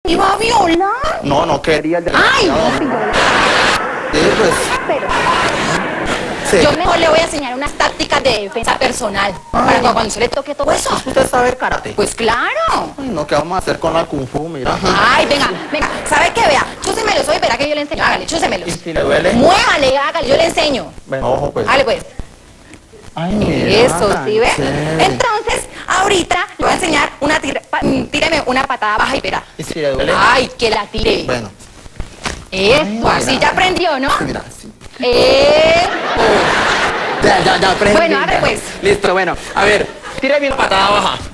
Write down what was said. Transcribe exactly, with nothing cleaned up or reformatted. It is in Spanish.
¿Iba a violar? No, no quería el de... ¡Ay! No, Sí, pues... pero... Sí. Yo mejor le voy a enseñar unas tácticas de defensa personal. Ay. Para que cuando se le toque todo eso. ¿Usted sabe karate? Pues claro. Ay, no, ¿qué vamos a hacer con la kung fu? Mira. Ay, venga, venga. ¿Sabe qué? Vea, chúsemelo, soy, verá que yo le enseño. Hágale, chúsemelo. ¿Y si le duele? Muévale, hágale, yo le enseño. Bueno, ojo, pues. Hágale, pues. Ay, mira, Eso, ¿sí ve? chévere. Entonces, ahorita le voy a enseñar una tira, pa- tíreme una patada baja y verá. ¿Y si le duele? Ay, que la tire. Bueno. Eso, Ay, así mira. ya aprendió, ¿no? Mira, sí. Eso. Ya, ya, ya aprendí. Bueno, a ver, ya. pues. Listo, bueno. A ver, tírame una patada baja.